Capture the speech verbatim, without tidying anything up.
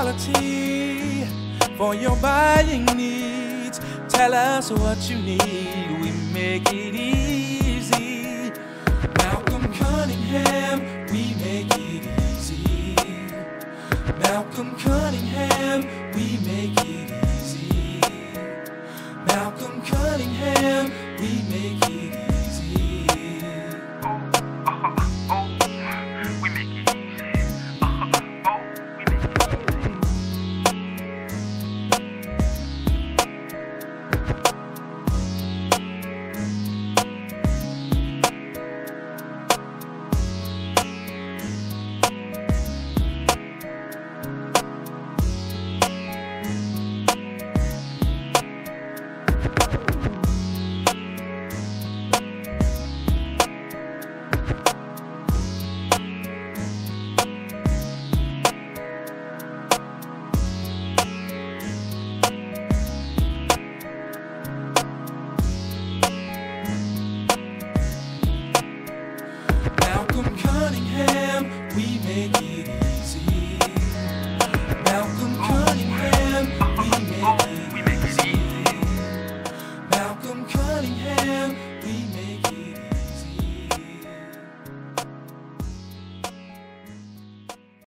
quality for your buying needs. Tell us what you need, we make it easy. Malcolm Cunningham, we make it easy. Malcolm Cunningham, we make it easy. Malcolm Cunningham, we make it easy. Malcolm Cunningham, we make it easy.